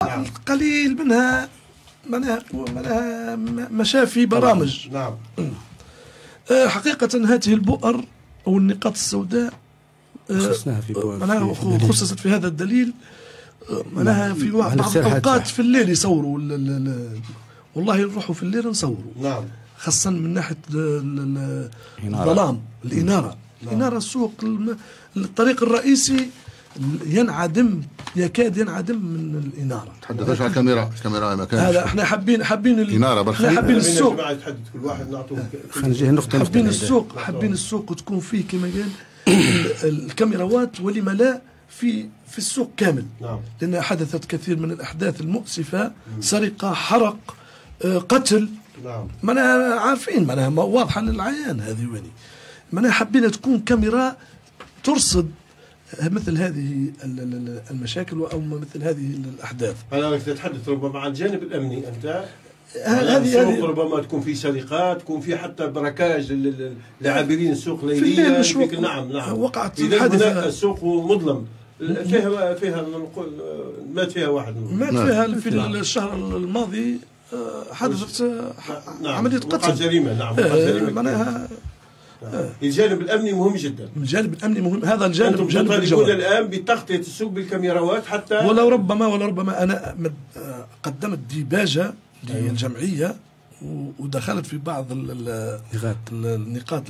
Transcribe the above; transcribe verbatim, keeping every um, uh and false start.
نعم. القليل منها معناها معناها مشافي برامج. نعم. حقيقة هذه البؤر أو النقاط السوداء خصصناها في معناها خصصت في هذا الدليل معناها في بعض الأوقات في الليل يصوروا والله نروحوا في الليل نصوروا. نعم. خاصة من ناحية الظلام الإنارة. الإنارة السوق الطريق الرئيسي ينعدم يكاد ينعدم من الإنارة. تحدثش على الكاميرا الكاميرا ما كانش هذا احنا حابين حابين الإنارة احنا حابين السوق تحدث كل واحد نعطوه خلينا نقطة حابين السوق حابين السوق وتكون فيه كما قال الكاميرات ولما لا في في السوق كامل. نعم. لأن حدثت كثير من الأحداث المؤسفة سرقة حرق قتل. نعم. معناها عارفين معناها واضحة للعيان هذه وين معناها حبينا تكون كاميرا ترصد مثل هذه المشاكل أو مثل هذه الأحداث. أنا تتحدث ربما عن الجانب الأمني أنت هذه السوق ربما تكون في سرقات تكون في حتى بركاج للعابرين السوق ليليا. نعم نعم وقعت حادثة السوق مظلم فيها فيها مات فيها واحد مات فيها في الشهر الماضي حدثت نعم. عملية قتل جريمة. نعم جريمة معناها الجانب الامني مهم جدا. الجانب الامني مهم هذا الجانب انتم تطالبون الان بتغطيه السوق بالكاميرات حتى ولو ربما ولا ربما انا قدمت ديباجه للجمعيه ودخلت في بعض النقاط